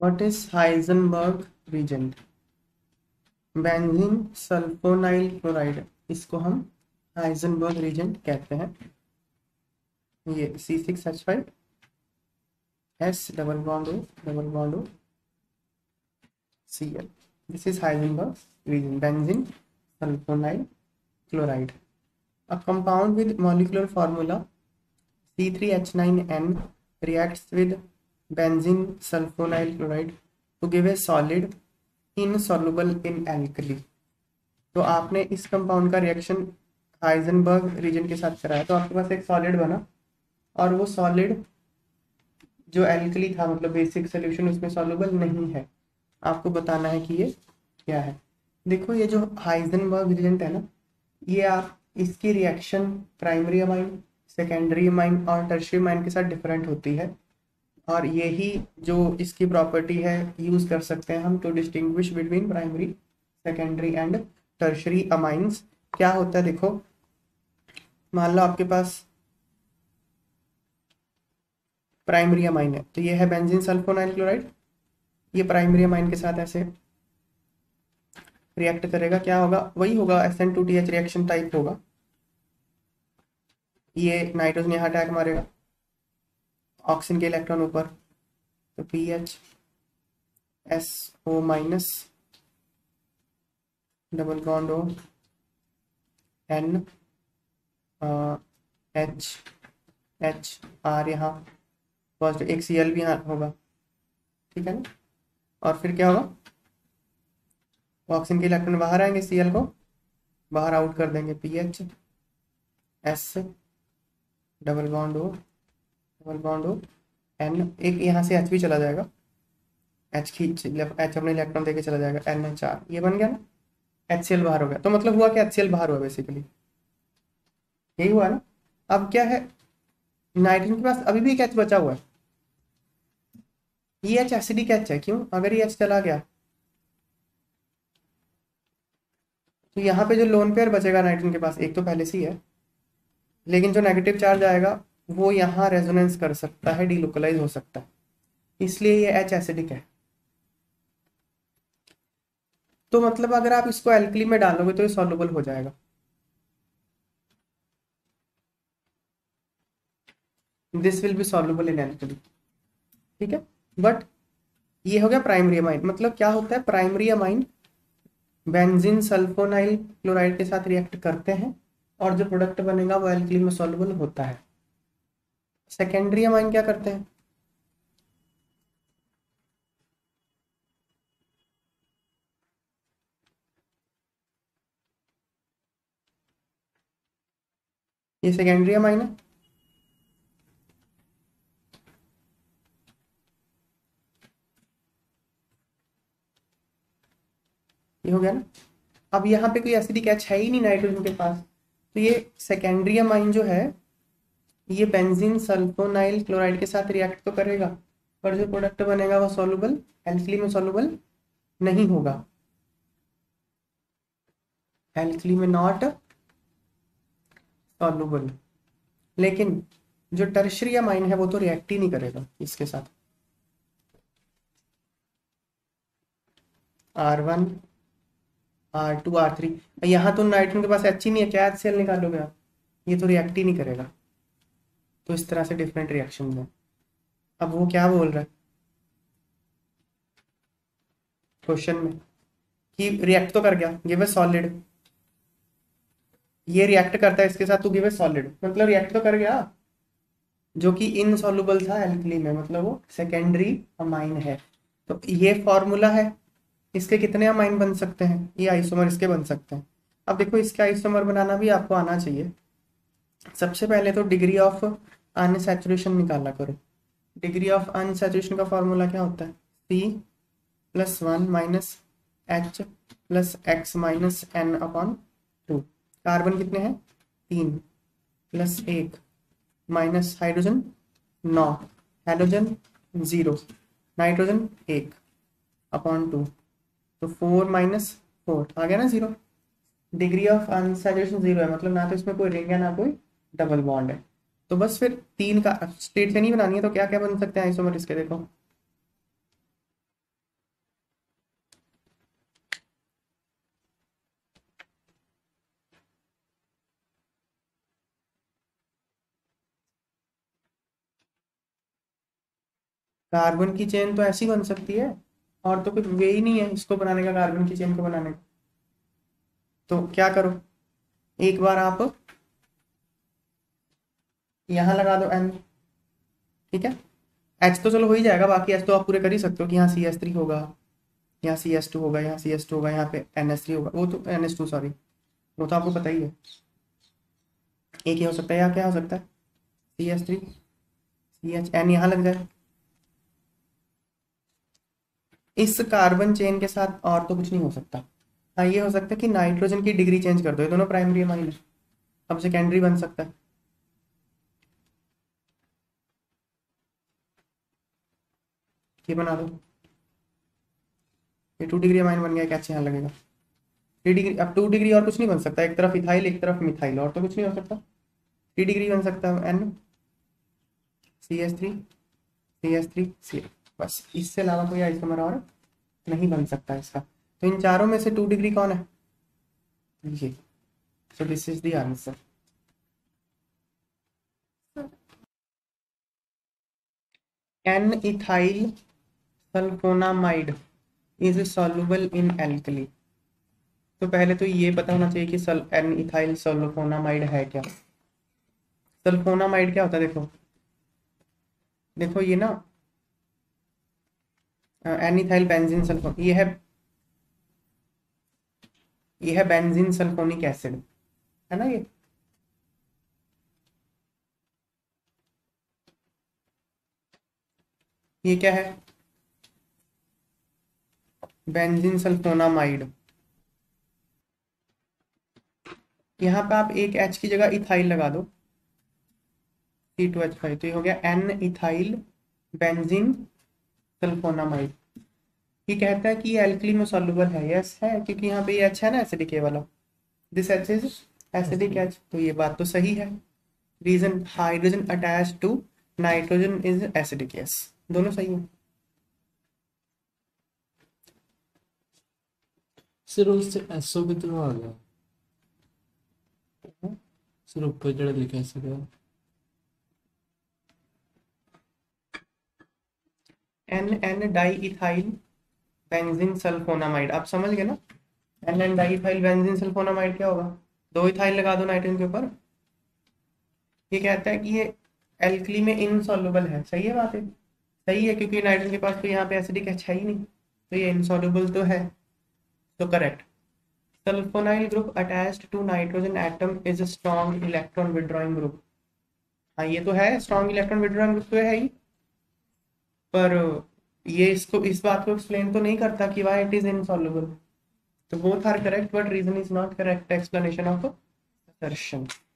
What is Heisenberg reagent? Benzene sulphonyl chloride, इसको हम Heisenberg reagent कहते हैं। ये C6H5 S double bond O double bond O Cl, this is Heisenberg reagent, benzene sulphonyl chloride. A compound with molecular formula C3H9N reacts with benzene sulfonyl chloride to give a solid insoluble in alkali। तो आपने इस compound का reaction Heisenberg reason के साथ कराया तो आपके पास एक सॉलिड बना, और वो सॉलिड जो एल्कली था, मतलब बेसिक सोल्यूशन, उसमें सॉल्युबल नहीं है। आपको बताना है कि ये क्या है। देखो ये जो हाइजेनबर्ग रीजेंट है ना, ये आप इसकी reaction primary amine, secondary amine और टर्शियरी अमाइन के साथ डिफरेंट होती है, और यही जो इसकी प्रॉपर्टी है यूज कर सकते हैं हम to distinguish between primary, secondary and tertiary amines. क्या होता है देखो, मान लो आपके पास प्राइमरी अमाइन है, तो ये है बेंजीन सल्फोनाइल क्लोराइड, ये प्राइमरी अमाइन के साथ ऐसे रिएक्ट करेगा, क्या होगा, वही होगा, SN2TH रिएक्शन टाइप होगा। ये नाइट्रोजन यहाँ अटैक मारेगा, ऑक्सीजन के इलेक्ट्रॉन ऊपर, तो PHSO minus double bond O N HHR यहाँ पॉजिटिव, एक Cl भी यहाँ होगा, ठीक है ना। और फिर क्या होगा, ऑक्सीजन के इलेक्ट्रॉन बाहर आएंगे, Cl को बाहर आउट कर देंगे, PHS double bond O double bond O N, एक यहाँ से H भी चला जाएगा, H खींच, H अपने इलेक्ट्रॉन देके चला जाएगा, NHR, ये बन गया ना, HCl बाहर हो गया। तो मतलब हुआ कि HCl बाहर हुआ, बेसिकली यही हुआ ना। अब क्या है, नाइट्रोजन के पास अभी भी एक H बचा हुआ है, ये H एसिडिक H है, क्यों, अगर ये H चला गया तो यहाँ पे जो लोन पेयर बचेगा नाइट्रोजन के पास, एक तो पहले से ही है, लेकिन जो नेगेटिव चार्ज आएगा वो यहाँ रेजोनेंस कर सकता है, डिलोकलाइज हो सकता है, इसलिए ये H एसिडिक है। तो मतलब अगर आप इसको एल्कली में डालोगे तो ये सॉल्युबल हो जाएगा, this will be soluble in alkali, ठीक है। बट ये हो गया प्राइमरी अमाइन। मतलब क्या होता है, primary amine benzene sulphonyl chloride के साथ रिएक्ट करते हैं और जो प्रोडक्ट बनेगा वो एल्कली में सॉल्युबल होता है। सेकेंडरी अमाइन क्या करते हैं, ये सेकेंडरी अमाइन है, ये हो गया ना। अब यहाँ पे कोई एसिडिक एच है ही नहीं नाइट्रोजन के पास, तो ये सेकेंडरी अमाइन जो है ये बेंजीन सल्फोनाइल क्लोराइड के साथ रिएक्ट तो करेगा, पर जो प्रोडक्ट बनेगा वो सॉल्युबल, एल्कली में सॉल्युबल नहीं होगा, एल्कली में नॉट सॉल्युबल। लेकिन जो टर्शियरी अमाइन है वो तो रिएक्ट ही नहीं करेगा इसके साथ, R1 R2 R3, यहाँ तो नाइट्रोजन के पास H ही नहीं है, क्या HCl निकालोगे आप, ये तो रिएक्ट ही नहीं करेगा। तो इस तरह से डिफरेंट रिएक्शन है। अब वो क्या बोल रहा है क्वेश्चन में कि रिएक्ट तो कर गया, गिव अ सॉलिड, ये रिएक्ट करता है इसके साथ, तो गिव अ सॉलिड, मतलब रिएक्ट तो कर गया, जो कि इनसॉल्युबल था एल्कली में, मतलब वो सेकेंडरी अमाइन है। तो ये फॉर्मूला है, इसके कितने अमाइन बन सकते हैं, ये आइसोमर इसके बन सकते हैं। अब देखो इसके आइसोमर बनाना भी आपको आना चाहिए। सबसे पहले तो डिग्री ऑफ अनसैचुरेशन निकाला करो। डिग्री ऑफ अनसैचुरेशन का फॉर्मूला क्या होता है, C+1 minus H plus X minus N upon 2। Carbon कितने हैं, 3 plus 1 minus hydrogen 9, halogen 0, nitrogen 1 upon 2, तो 4 माइनस 4 आ गया ना 0। डिग्री ऑफ अनसैचुरेशन 0 है, मतलब ना तो इसमें कोई रिंग है ना कोई डबल बॉन्ड है। तो बस फिर 3 का स्ट्रेट चेन ही बनानी है, तो क्या क्या बन सकते हैं आइसोमर इसके, देखो कार्बन की चेन तो ऐसी बन सकती है, और तो कुछ वे ही नहीं है इसको बनाने का, कार्बन की चेन को बनाने का। तो क्या करो, एक बार आप यहाँ लगा दो n, ठीक है। H तो चलो हो ही जाएगा, बाकी H तो आप पूरे कर ही सकते हो कि यहाँ CH3 होगा, यहाँ CS2 होगा, यहाँ CS2 होगा, यहाँ पे NH3 होगा, वो तो NH2 सॉरी, वो तो आपको पता ही है। एक ही हो सकता है, या क्या हो सकता है, CH3 CHN यहाँ लग जाए। इस कार्बन चेन के साथ और तो कुछ नहीं हो सकता। हाँ, ये हो सकता है कि नाइट्रोजन की डिग्री चेंज कर दो, ये दोनों प्राइमरी अमाइन है, अब सेकेंडरी बन सकता है। ये बना दो, ये 2 डिग्री अमाइन बन गया, क्या यहाँ लगेगा 3 डिग्री। अब 2 डिग्री और कुछ नहीं बन सकता, एक तरफ इथाइल एक तरफ मिथाइल, और तो कुछ नहीं हो सकता। 3 डिग्री बन सकता है, N CH3 CH3 C, बस इससे अलावा कोई आइसोमर और नहीं बन सकता इसका। तो इन चारों में से 2 डिग्री कौन है, ये। So this is the answer. N ethyl sulphonamide is soluble in alkali. तो पहले तो ये पता होना चाहिए कि एन इथाइल सल्फोनामाइड है क्या। सल्फोनामाइड क्या होता है, देखो देखो ये ना एन इथाइल बेंजीन सल्फोन, ये है बेंजीन सल्फोनिक एसिड, है ना ये क्या है, बेंजीन सल्फोनामाइड। यहाँ पे आप एक H की जगह इथाइल लगा दो, C2H5, तो ये हो गया एन इथाइल बेंजीन सल्फोनामाइड। ये कहता है कि ये एल्कली में सॉल्युबल है, यस है, क्योंकि यहाँ पे ये H है ना एसिडिक वाला, this H is acidic H, तो ये बात तो सही है। Reason hydrogen attach to nitrogen is acidic, yes, दोनों सही है। सिर्फ उससे एसओ कितना आ गया, सिर्फ ऊपर जड़ा लिखा है sir. N diethyl benzene sulphonamide, आप समझ गए ना, N diethyl benzene sulphonamide क्या होगा, 2 इथाइल लगा दो नाइट्रोजन के ऊपर। ये कहता है कि ये एल्कली में इनसॉल्युबल है, सही है बात है, सही है, क्योंकि नाइट्रोजन के पास तो यहाँ पे एसिडिक H है ही नहीं, तो ये इनसॉल्युबल तो है, तो correct. Sulphonyl group attached to nitrogen atom is a strong electron withdrawing group. हाँ ये तो है, स्ट्रॉन्ग इलेक्ट्रॉन विड्रॉइंग ग्रुप तो है ही, पर ये इसको इस बात को एक्सप्लेन तो नहीं करता कि व्हाई इट इज इनसॉल्युबल। तो both are correct but reason is not correct explanation of assertion।